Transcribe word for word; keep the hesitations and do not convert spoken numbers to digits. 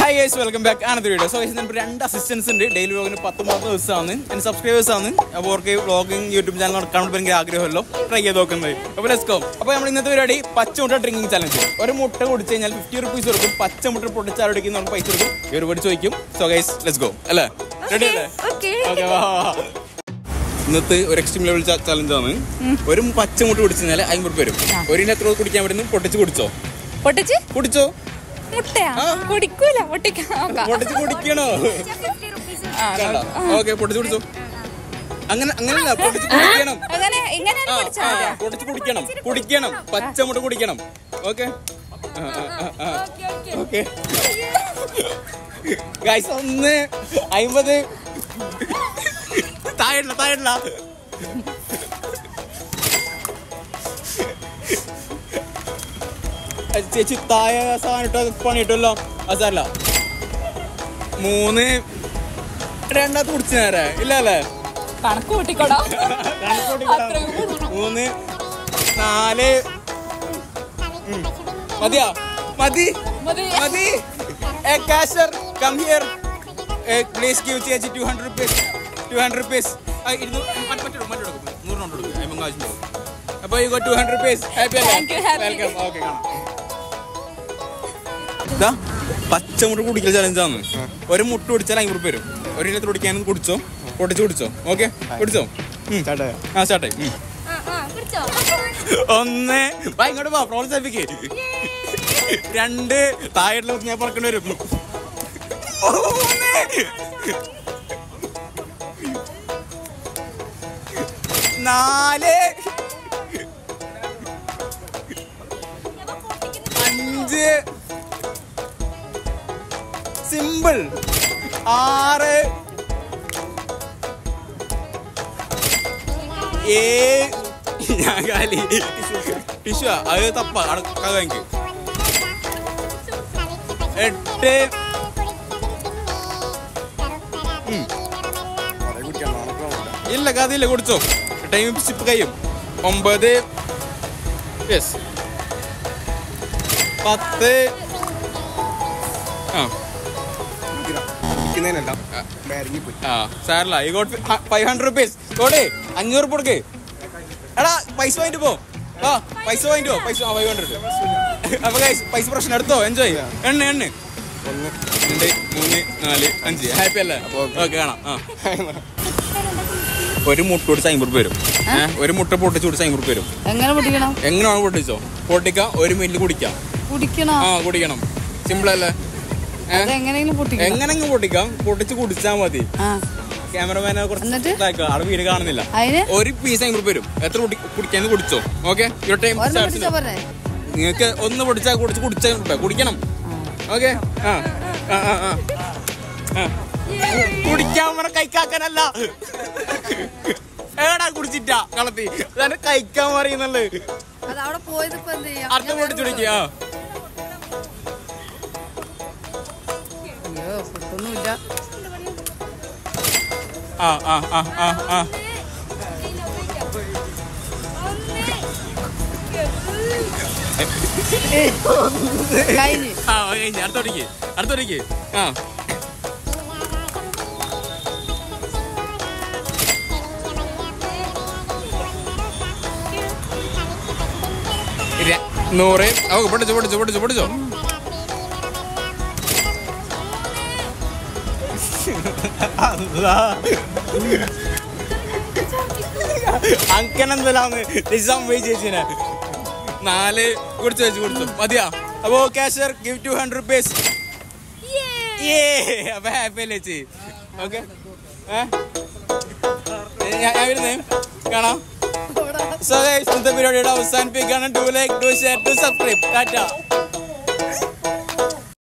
Hi guys, welcome back another video. So guys, I have two assistants in daily vlog പത്തൊമ്പത് ദിവസമാണ് and subscribers ആണ്. അപ്പോൾ അവർക്ക് vlogging YouTube channel account ഭയങ്കര ആഗ്രഹമല്ലോ try ചെയ്ത് നോക്കുന്നത്. അപ്പോൾ ലെറ്റ്സ് ഗോ. അപ്പോൾ നമ്മൾ ഇന്നത്തെ പരിപാടി പച്ചമുട്ട ഡ്രിങ്കിങ് ചലഞ്ച്. ഒരു മുട്ട കുടിച്ചു കഴിഞ്ഞാൽ ഫിഫ്റ്റി റുപ്പീസ് കൊടുക്കും. പച്ചമുട്ട പൊട്ടിച്ചാടിക്കുന്ന നമുക്ക് പൈസ കൊടുക്കും. ഈ ഒരുപാട് ചോദിക്കും. So guys let's go. അല്ലേ റെഡി അല്ലേ? ഓക്കേ വാ. ഇന്നത്തെ ഒരു എക്സ്ട്രീം ലെവൽ ചലഞ്ച് ആണ്. ഒരു പച്ചമുട്ട കുടിച്ചു കഴിഞ്ഞാൽ അമ്പത് രൂപ വരും. ഒരിനെ എത്ര കുടിക്കാൻ പറ്റുന്നു പൊട്ടിച്ച് കുടിച്ചോ. പൊട്ടിച്ച് കുടിച്ചോ. പൊട്ടിച്ച് കുടിക്കണോ? ഓക്കെ പൊട്ടിച്ച് കുടിച്ചോ. അങ്ങനെ അങ്ങനെയല്ല, പൊട്ടിച്ച് കുടിക്കണം. പൊട്ടിച്ച് കുടിക്കണം കുടിക്കണം പച്ചമുട്ട കുടിക്കണം. ഓക്കെ ഓക്കെ ഗൈസ്, ഒന്ന് അമ്പത് താഴെ താഴെ ചേച്ചി തായ സാധനം പണിയിട്ടല്ലോ. അതല്ല മൂന്ന് രണ്ടാമത്തെ കുടിച്ചു നേരെ ഇല്ല അല്ലേ? കണക്ക് കൂട്ടിക്കോടാ. മൂന്ന് നാല് മതിയാ? മതി മതി. Cashier come here please give ചേച്ചി two hundred rupees two hundred rupees നൂറ് കൊടുക്കും. അപ്പൊ you got two hundred rupees. Happy അല്ലേ? വെൽക്കം. ഓക്കെ കാണാം. ഇതാ പച്ചമുട്ട കുടിക്കൽ ചലഞ്ചാണ്. ഒരു മുട്ട കുടിച്ചാൽ അമ്പത് രൂപ വരും. ഒരു ഇനത്തിൽ കുടിക്കാനും കുടിച്ചോ. പൊട്ടിച്ച് കുടിച്ചോ. ഓക്കെ കുടിച്ചോ. ആ സ്റ്റാർട്ടായി. ഒന്ന് ഇങ്ങോട്ട് വാ, പ്രോത്സാഹിപ്പിക്ക്. രണ്ട് താഴെ ഞാൻ പറക്കേണ്ടി വരും. നാല് അഞ്ച് സിമ്പിൾ ആറ് ഏഴ് ഞാൻ കാലി ടിഷ്യൂ അത് തപ്പ അടക്ക്. എട്ട് ഇല്ല കഥയില്ല കുടിച്ചോ. ടൈം സിപ്പ് കഴിയും. ഒമ്പത് യെസ് പത്ത് ആ സാറല്ല ഈ ഗോട്ട് ഫൈവ് ഹൺഡ്രഡ് റുപ്പീസ് ഗോഡേ. അഞ്ഞൂറ് ഉറുപ്പ് കൊടുക്ക്. എടാ പൈസ വാങ്ങിട്ട് പോ. ആ പൈസ വാങ്ങിട്ട് പോ. പൈസ ഫൈവ് ഹൺഡ്രഡ്. അപ്പൊ പൈസ പ്രശ്നം എടുത്തോ. എൻജോയ്. എണ്ണ എണ്ണ ഒന്ന് രണ്ട് മൂന്ന് നാല് അഞ്ച്. ഹാപ്പി അല്ലേ? ഓക്കെ കാണാം. ആ ഒരു മുട്ട പൊട്ടിച്ച് അമ്പത് രൂപ വരും. ഒരു മുട്ട പൊട്ടിച്ച് കുടിച്ച് അമ്പത് രൂപ വരും. എങ്ങനെ പൊട്ടിക്കണം? എങ്ങനെയാണ് പൊട്ടിച്ചോ. പൊട്ടിക്കാം. ഒരു മിനിറ്റ് കുടിക്കാം. കുടിക്കണം. ആ കുടിക്കണം. സിമ്പിൾ അല്ലേ? എങ്ങനെങ്കിലും പൊട്ടിക്കാം. പൊട്ടിച്ച് കുടിച്ചാൽ മതി. ക്യാമറമാനെ കുറച്ച് അവിടെ വീട് കാണുന്നില്ല. ഒരു പീസ് അമ്പത് രൂപ വരും. എത്ര കുടിക്കാന്ന് കുടിച്ചോ. ഓക്കെ നിങ്ങൾക്ക് ഒന്ന് പൊടിച്ചാൽ കുടിച്ച് കുടിച്ചാൽ കുടിക്കണം. ഓക്കെ ആ കുടിക്കാൻ പറഞ്ഞ കൈക്കാക്കാനല്ല. ഏടാ കുടിച്ചിട്ടാ കളത്തി അതാണ് കഴിക്കാൻ പറയുന്നുള്ളത്. അടുത്ത പൊടിച്ചു കുടിക്കുക. ആ ആ ആ ആ ആ അടുത്തോടിക്ക് അടുത്തോടിക്ക്. ആ നൂറ്. ഓ പൊട്ടിച്ചോ പൊട്ടിച്ചോ പൊട്ടിച്ചോ പൊട്ടിച്ചോ. അങ്കനെന്തല്ലാന്ന് സംഭവി ചേച്ചിനെ. നാല് കുടിച്ചു വെച്ച് കുടിച്ചു മതിയാ. അപ്പോ cashier give two hundred rupees. അപ്പൊ ഹാപ്പി അല്ലേ ചേച്ചി? ഓക്കെ ഞാൻ വരുന്നേ കാണാം. സോ ഗൈസ് ഇന്നത്തെ പരിപാടിയുടെ അവസാനിപ്പിക്കുകയാണ്. Do like do share to subscribe. Tata.